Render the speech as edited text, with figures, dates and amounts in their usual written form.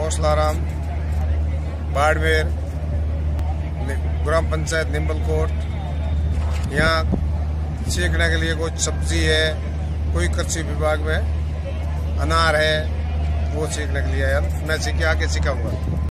कौशलाराम, बाड़मेर, ग्राम पंचायत निम्बलकोट। यहाँ सीखने के लिए कोई सब्जी है, कोई कृषि विभाग में अनार है, वो सीखने के लिए यार मैं सीख के आगे सिखाऊंगा।